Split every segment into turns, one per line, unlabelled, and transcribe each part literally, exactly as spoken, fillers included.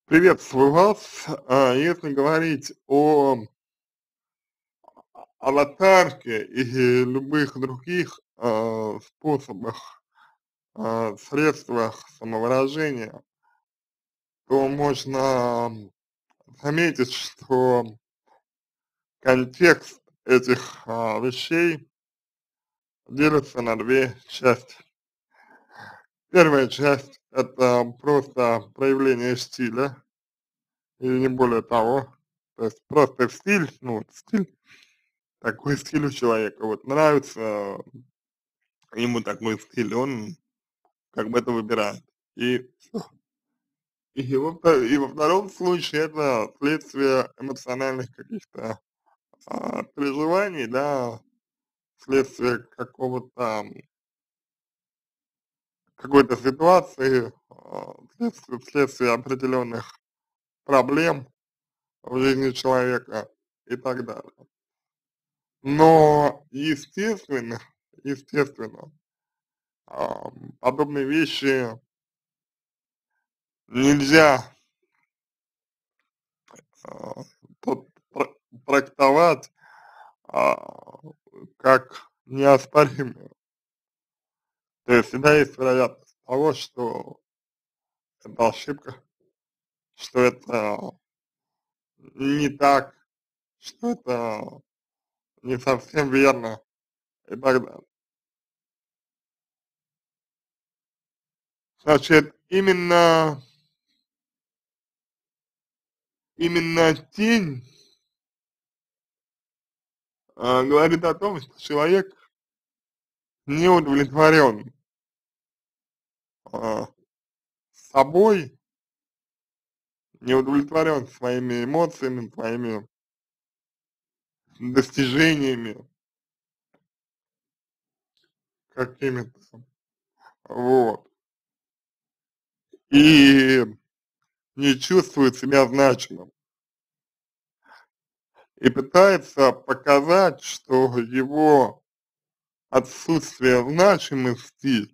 Приветствую вас. А, Если говорить о аватарке и любых других а, способах, а, средствах самовыражения, то можно заметить, что контекст этих а, вещей делится на две части. Первая часть — это просто проявление стиля, и не более того. То есть просто стиль, ну, вот стиль, такой стиль у человека, вот нравится ему такой стиль, он как бы это выбирает. И всё. И во вто и во втором случае это следствие эмоциональных каких-то, а, переживаний, да, следствие какого-то, какой-то ситуации, а, следствие вследствие определенных проблем в жизни человека и так далее. Но естественно, естественно, ам, подобные вещи нельзя а, тот тра трактовать, а, как неоспоримые. То есть всегда есть вероятность того, что это ошибка, что это не так, что это не совсем верно и так далее. Значит, именно именно тень, а, говорит о том, что человек не удовлетворен, а, собой, не удовлетворен своими эмоциями, своими достижениями какими-то, вот, и не чувствует себя значимым, и пытается показать, что его отсутствие значимости,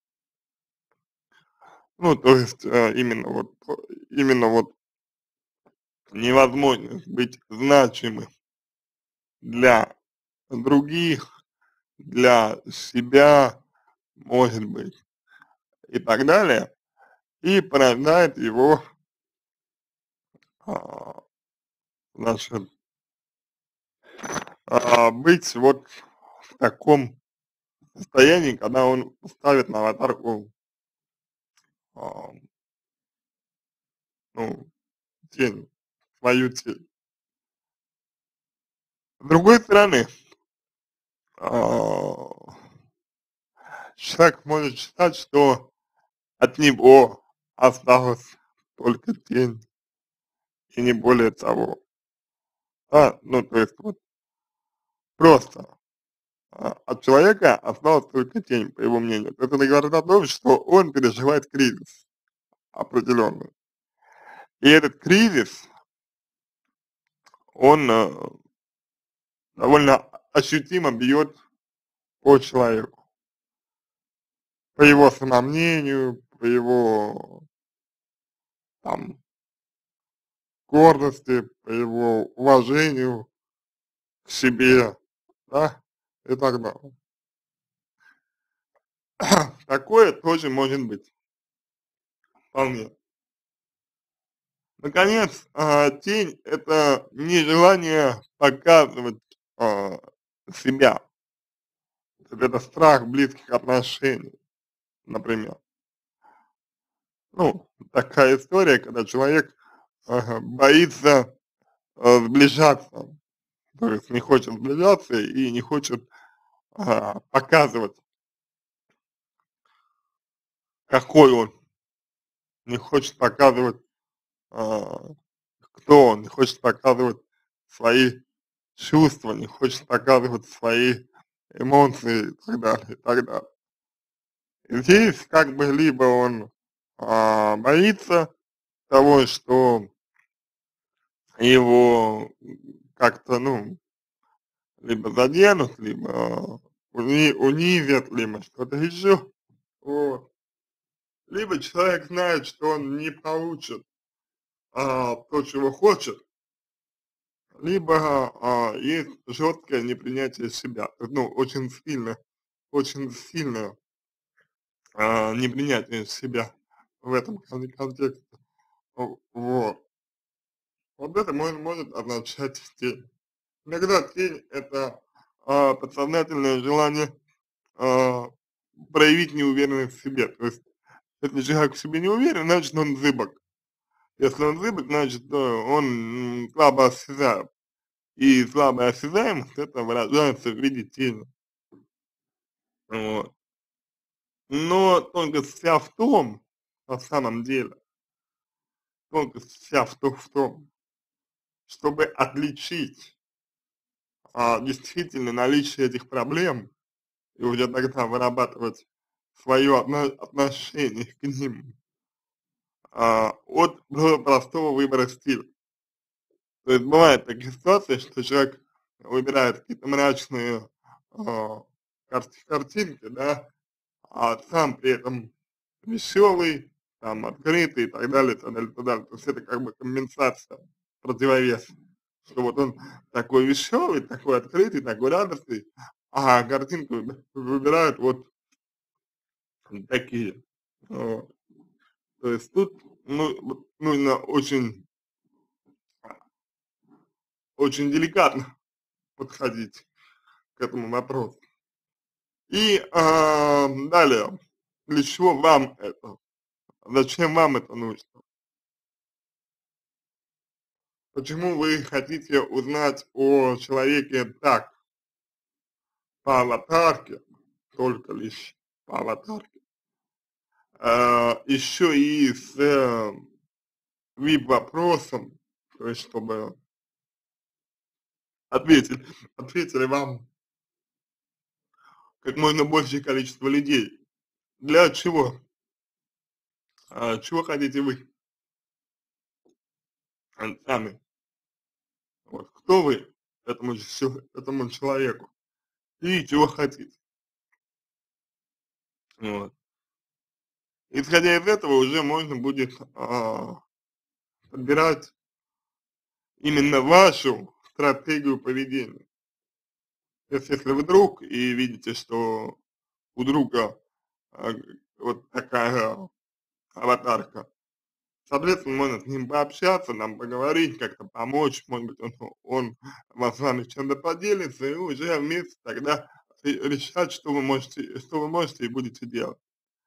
ну, то есть, э, именно вот, э, именно вот невозможность быть значимым для других, для себя, может быть, и так далее, и порождает его, а, значит, а, быть вот в таком состоянии, когда он ставит на аватарку, а, ну, тень, свою тень. С другой стороны, а, человек может считать, что от него осталась только тень, и не более того. Да, ну, то есть вот просто а, от человека осталась только тень, по его мнению. То есть это говорит о том, что он переживает кризис определенный. И этот кризис, он э, довольно ощутимо бьет по человеку, по его самомнению, по его там гордости, по его уважению к себе, да, и так далее. Такое тоже может быть, вполне. Наконец, а, тень — это нежелание показывать, а, себя. Вот это страх близких отношений, например. Ну, такая история, когда человек, ага, боится, э, сближаться, то есть не хочет сближаться и не хочет, а, показывать, какой он, не хочет показывать, а, кто он, не хочет показывать свои чувства, не хочет показывать свои эмоции и так далее, и так далее. И здесь как бы либо он, а, боится того, что его как-то, ну, либо заденут, либо уни унизят, либо что-то еще. Вот. Либо человек знает, что он не получит а, то, чего хочет, либо а, есть жесткое непринятие себя, ну, очень сильно, очень сильное а, непринятие себя в этом кон- контексте. О- Вот. Вот это может, может означать тень. Иногда тень это а, подсознательное желание а, проявить неуверенность в себе. То есть, если человек в себе не уверен, значит он зыбок. Если он зыбок, значит э, он м, слабо осязаем. И слабая осязаемость это выражается в виде тени. Вот. Но только вся в том, на самом деле, только вся в, то, в том, чтобы отличить а, действительно наличие этих проблем и уже тогда вырабатывать свое отно- отношение к ним а, от про- простого выбора стиля. То есть бывают такие ситуации, что человек выбирает какие-то мрачные а, кар- картинки, да, а сам при этом веселый, там, открытый и так далее, и так далее, и так далее. То есть это как бы компенсация, противовес, что вот он такой веселый, такой открытый, такой радостный, а картинку выб- выбирают вот такие. Вот. То есть тут ну, вот нужно очень, очень деликатно подходить к этому вопросу. И а, далее, для чего вам это? Зачем вам это нужно? Почему вы хотите узнать о человеке так, по аватарке, только лишь по аватарке, а, еще и с э, вип-вопросом, то есть чтобы ответили, ответили вам как можно большее количество людей. Для чего? А, чего хотите вы а, сами? Вот, кто вы этому, чел- этому человеку? И чего хотите? Вот. Исходя из этого уже можно будет а, подбирать именно вашу стратегию поведения. То есть если вы друг и видите, что у друга а, вот такая аватарка, соответственно, можно с ним пообщаться, нам поговорить, как-то помочь, может быть, он, он вас с вами чем-то поделится, и уже вместе тогда ре- решать, что вы можете, что вы можете и будете делать.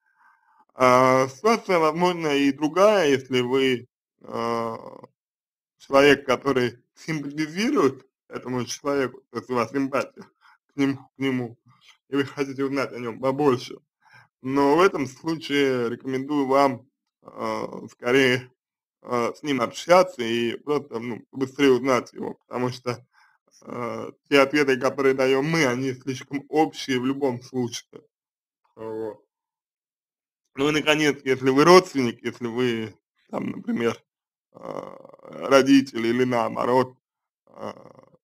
А, ситуация, возможно, и другая, если вы а, человек, который симпатизирует этому человеку, то есть у вас симпатия к нему, к нему, и вы хотите узнать о нем побольше. Но в этом случае рекомендую вам а, скорее а, с ним общаться и просто ну, быстрее узнать его, потому что а, те ответы, которые даем мы, они слишком общие в любом случае. Вот. Ну и наконец, если вы родственник, если вы там, например, а, родители или наоборот, а,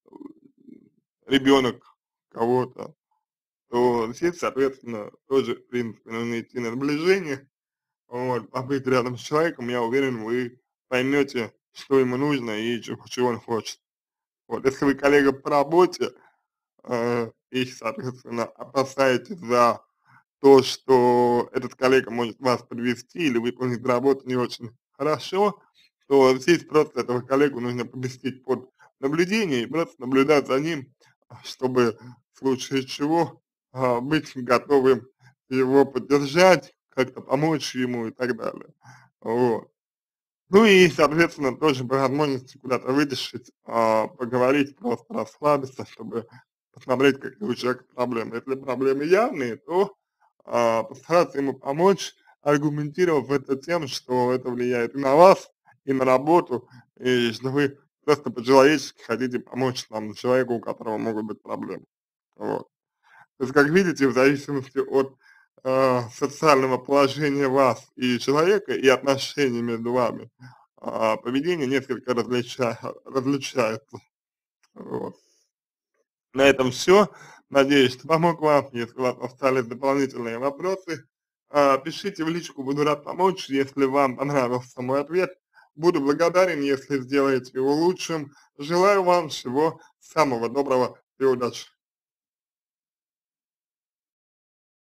ребенок кого-то, то здесь, соответственно, тоже, в принципе, нужно идти на сближение, вот, побыть рядом с человеком, я уверен, вы поймете, что ему нужно и чего, чего он хочет. Вот, если вы коллега по работе, э, и, соответственно, опасаетесь за то, что этот коллега может вас подвести или выполнить работу не очень хорошо, то здесь просто этого коллегу нужно поместить под наблюдение и просто наблюдать за ним, а, чтобы в случае чего а, быть готовым его поддержать, как-то помочь ему и так далее. Вот. Ну и, соответственно, тоже по возможности куда-то вытащить, а, поговорить, просто расслабиться, чтобы посмотреть, какие у человека проблемы. Если проблемы явные, то а, постараться ему помочь, аргументировав это тем, что это влияет и на вас, и на работу, и что вы просто по-человечески хотите помочь там человеку, у которого могут быть проблемы. Вот. То есть, как видите, в зависимости от э, социального положения вас и человека, и отношений между вами, а, поведение несколько различа, различается. Вот. На этом все. Надеюсь, что помог вам. Если у вас остались дополнительные вопросы, а, пишите в личку, буду рад помочь. Если вам понравился мой ответ, Буду благодарен, если сделаете его лучшим. Желаю вам всего самого доброго и удачи!